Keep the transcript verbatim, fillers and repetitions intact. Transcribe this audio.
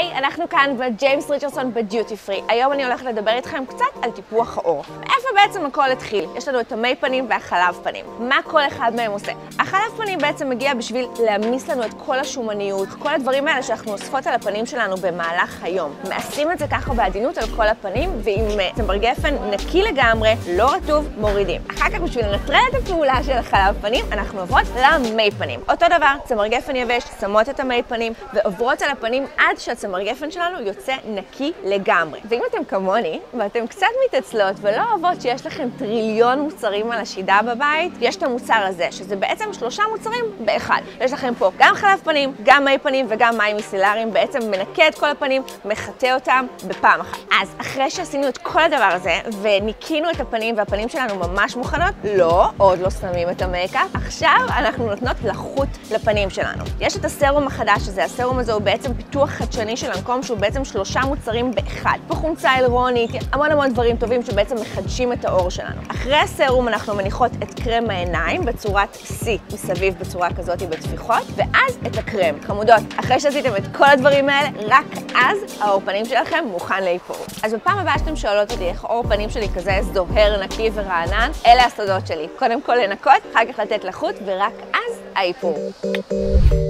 היי, אנחנו כאן בג'יימס ריצ'רדסון בדיוטי פרי. היום אני הולכת לדבר איתכם קצת על טיפוח העור. איפה בעצם הכל התחיל? יש לנו את המי פנים והחלב פנים. מה כל אחד מהם עושה? החלב פנים בעצם מגיע בשביל להעמיס לנו את כל השומניות, כל הדברים האלה שאנחנו אוספות על הפנים שלנו במהלך היום. מעשים את זה ככה בעדינות על כל הפנים, ועם צמר גפן נקי לגמרי, לא רטוב, מורידים. אחר כך בשביל לנטרל את הפעולה של החלב פנים, אנחנו עוברות למי פנים. אותו דבר, צמר גפן יבש, שמות את המי פנים ועוברות על הפנים עד שהצמר גפן שלנו יוצא נקי לגמרי. ואם אתם כמוני, ואתם קצת מתעצלות ולא אוהבות שיש לכם טריליון מוצרים על השידה בבית, יש את המוצר הזה, שזה בעצם שלושה מוצרים באחד. יש לכם פה גם חלב פנים, גם מי פנים וגם מים מיסלריים, בעצם מנקה את כל הפנים, מחטא אותם בפעם אחת. אז אחרי שעשינו את כל הדבר הזה, וניקינו את הפנים והפנים שלנו ממש מוכנות, לא, עוד לא שמים את המייקאפ, עכשיו אנחנו נותנות לחות לפנים שלנו. יש את הסרום החדש הזה, הסרום הזה הוא בעצם פיתוח חדשני של לנקום, שהוא בעצם שלושה מוצרים באחד. פה חומצה הילרונית, המון המון דברים טובים שבעצם מחדשים את העור שלנו. אחרי הסרום אנחנו מניחות את קרם העיניים בצורת C מסביב בצורה כזאת בטפיחות, ואז את הקרם. חמודות, אחרי שעשיתם את כל הדברים האלה, רק אז העור פנים שלכם מוכן לאיפור. אז בפעם הבאה שאתם שואלות אותי איך עור פנים שלי כזה זוהר, נקי ורענן, אלה הסודות שלי. קודם כל לנקות, אחר כך לתת לחות, ורק אז האיפור.